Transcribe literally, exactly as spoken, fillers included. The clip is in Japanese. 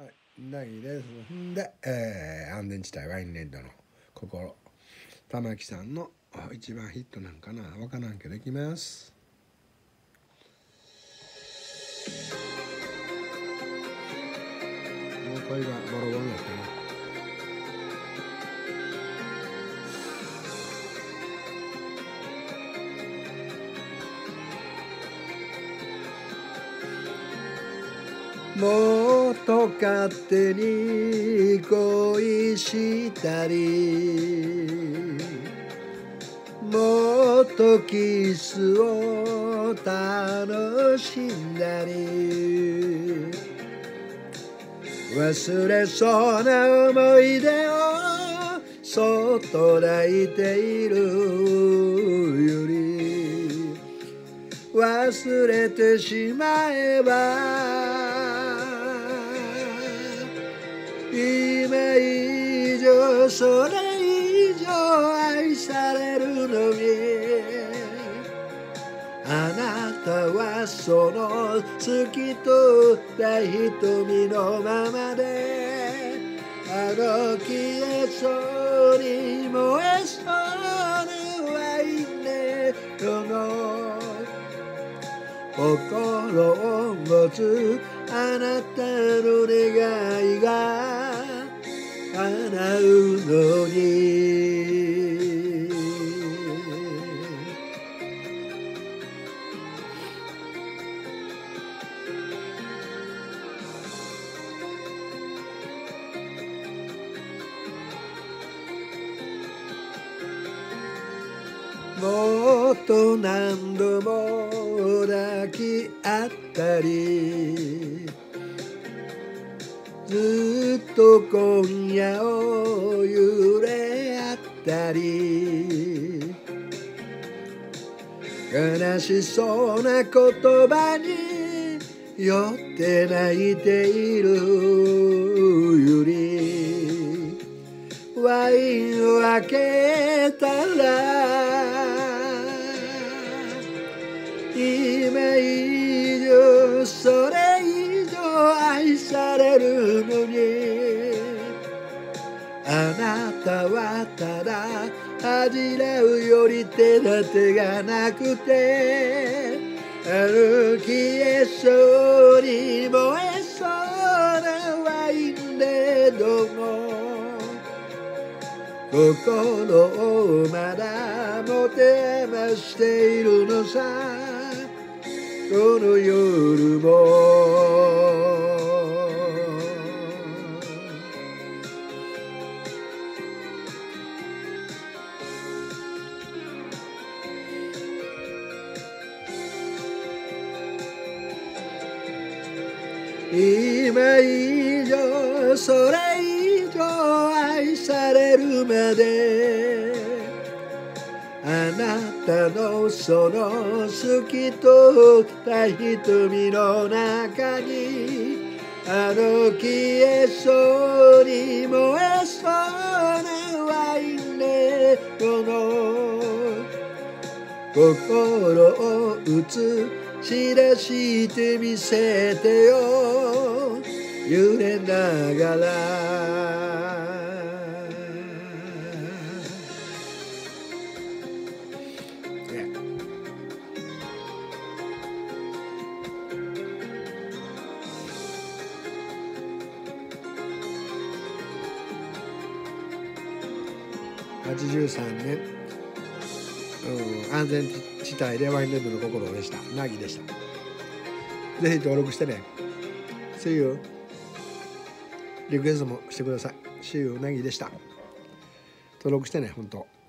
はい、ないです。んで、えー、安全地帯ワインレッドの心、玉木さんの一番ヒットなんかな、わからんけどいきます。もう声がボロボロになってね。もっと勝手に恋したり、もっとキスを楽しんだり、忘れそうな思い出をそっと抱いているより、忘れてしまえば今以上それ以上愛されるのに、あなたはその透き通った瞳のままで、あの消えそうに燃えそうなワインレッドの心を持つあなたの願いが叶うのに、もっと何度も抱き合ったり、ずっと今夜を揺れ合ったり、悲しそうな言葉に酔って泣いているより、ワインを開けたら今以上それ以上愛されるのに、あなたはただ恥じらうより手立てがなくて、あの消えそうに燃えそうなワインレッドの心をまだ持て余しているのさ、この夜も今以上それ以上愛されるまで、あなたのその透き通った瞳の中に、あの消えそうに燃えそうなワインレッドの心を映し出してみせてよ、揺れながら。はちじゅうさんねん、うん、安全地帯でワインレッドの心でした。ナギでした。ぜひ登録してね。See you。リクエストもしてください。See you ナギでした。登録してね、本当。